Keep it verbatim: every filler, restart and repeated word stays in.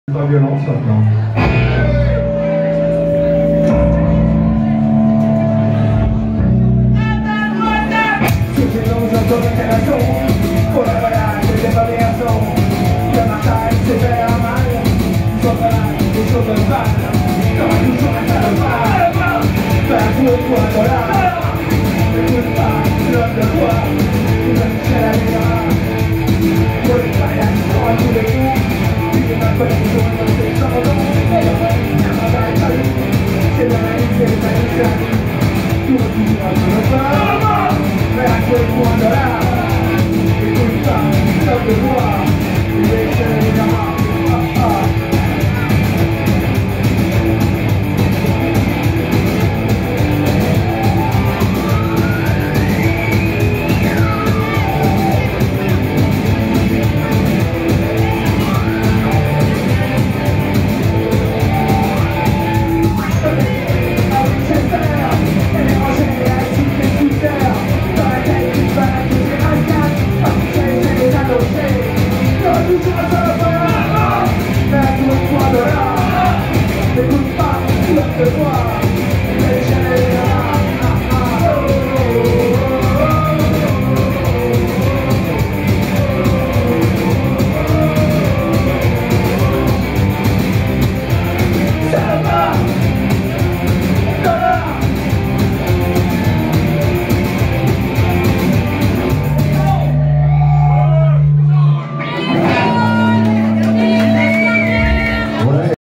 Pas violence maintenant. Si j'ai l'enjeu de l'intervention, pour la balade et les variations, le matin c'est fait à mal, soit malade, des choses de mal, comme toujours un caravane, faire jouer toi de là, n'écoute pas l'homme de toi, tu vas chercher la lumière, pour les variations à tous les coups, tu ne vas pas les choses de tes chandons, c'est la main, c'est la main, tout le monde va se le faire. Mais à quel point de là, écoute pas, stop de voir, il est chez les gamins.